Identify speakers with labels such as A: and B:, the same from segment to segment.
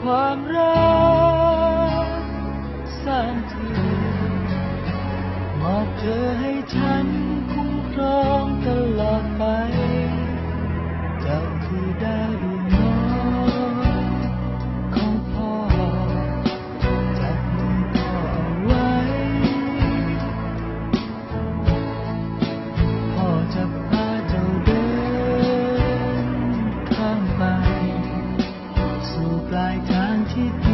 A: ความรักสร้างเธอมอบเธอให้ฉันคุ้มครองตลอดไปเจ้าคือดาวดวงน้อยของพ่อจับมือพ่อเอาไว้พ่อจะพาเจ้าเดินข้ามไปสู่ปลายทางที่ดี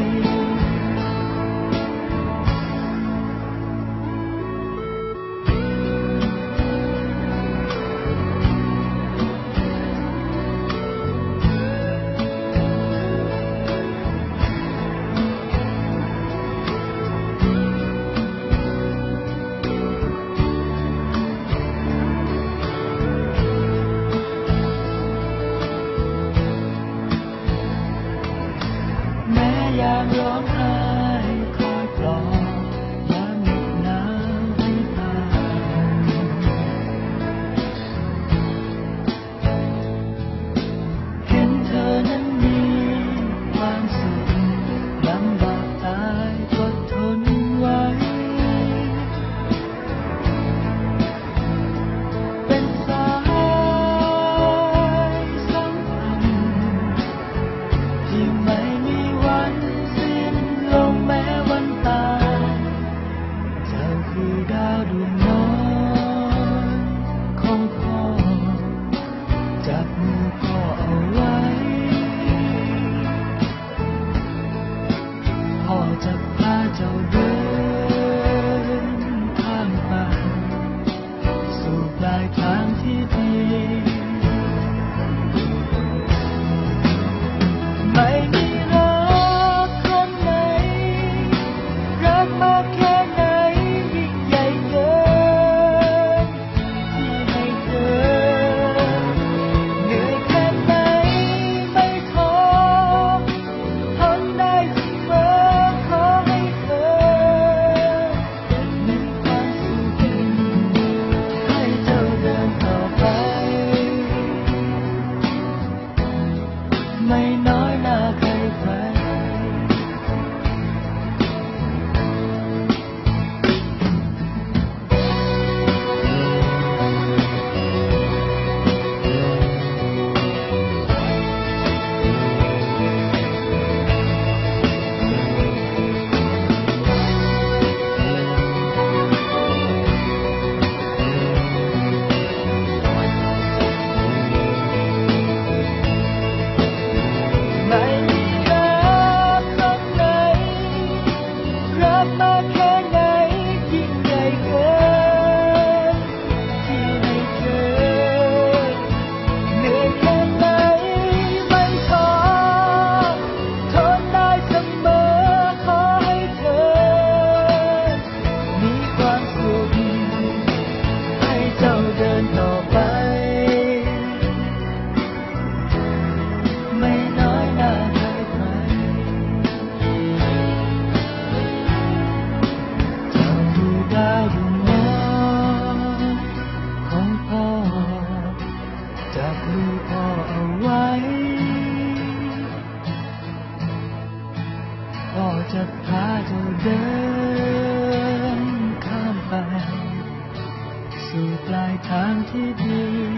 A: ยามร้องไห้คอยปลอบยามเหน็บหนาวให้ผ่านเห็นเธอนั้นมีความสุขลำบากตายก็ทนไว้เป็นสายสัมพันธ์ที่ไม่มีวันลงแม้วันตายเจ้าคือดาวดวงน้อยของพ่อจับมือพ่อเอาไว้พ่อจะพาเจ้าเดินข้ามไปสู่ปลายทางที่ดีไม่มีไม่น้อยหน้าใครใครจับมือพ่อเอาไว้พ่อจะพาเจ้าเดินข้ามไปสู่ปลายทางที่ดี